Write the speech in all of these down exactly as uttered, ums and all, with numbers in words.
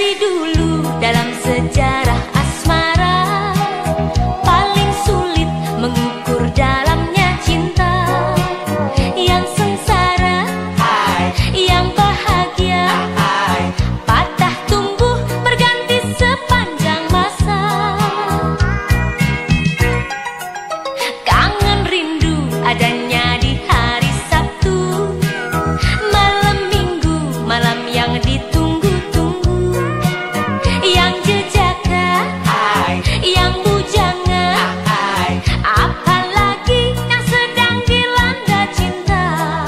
Dari dulu dalam sejarah asmara, paling sulit mengukur dalamnya cinta. Yang sengsara, yang bahagia, patah tumbuh berganti sepanjang masa. Kangen rindu adanya di hari Sabtu, malam Minggu, malam yang ditunggu-tunggu. Yang jejaka, yang bujanga, apalagi yang sedang dilanda cinta.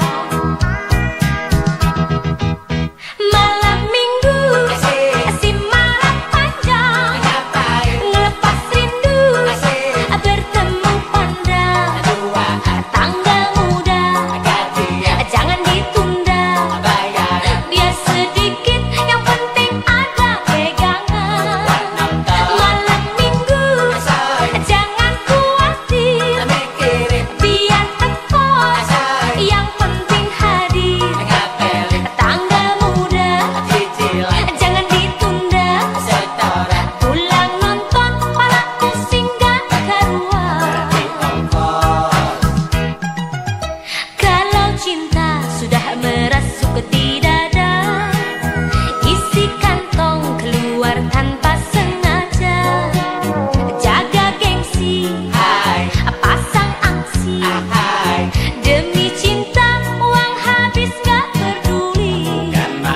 Malam Minggu, si malam panjang, ngelepas rindu, bertemu pandang. Tanggal muda, jangan ditunda, biar sedikit yang penting ada pegangan. Malam Minggu, jangan khawatir, biar tekor, yang penting hadir. Tanggal muda, jangan ditunda, pulang nonton pala pusing gak karuan. Kalau cinta sudah merasuk ke dada, isi kantong keluar tanpa sengaja. Jaga gengsi, pasang aksi, demi cinta uang habis gak peduli.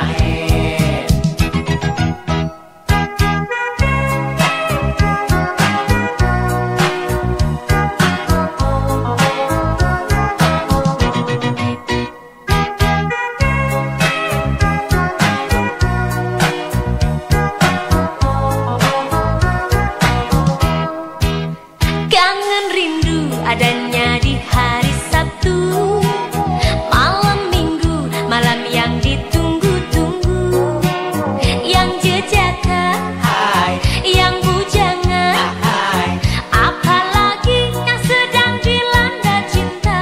Kangen rindu adanya di hari Sabtu, malam Minggu, malam yang ditunggu-tunggu. Yang jejaka, yang bujanga, apalagi yang sedang dilanda cinta.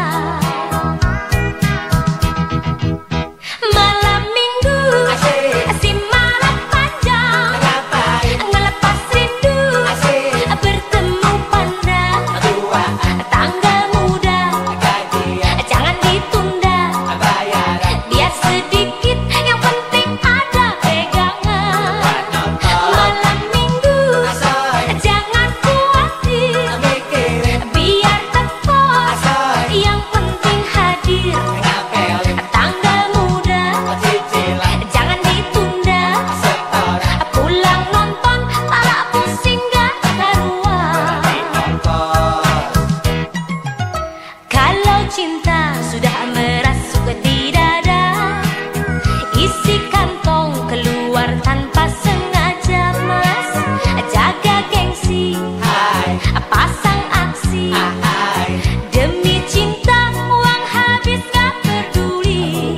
Malam Minggu, si malam panjang, ngelepas rindu, bertemu pandang. Tanggal muda, jangan ditunda, biar sedikit yang penting ada pegangan. Malam Minggu, jangan khawatir, biar tekor, yang penting hadir. Tanggal muda, jangan ditunda, pulang nonton pala pusing gak karuan. Kalau cinta sudah merasuk di dada, isi kantong keluar tanpa sengaja, mas. Jaga gengsi, pasang aksi, demi cinta uang habis gak peduli.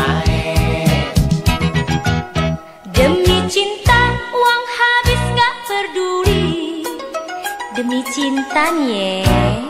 Demi cinta uang habis gak peduli. Demi cinta nih.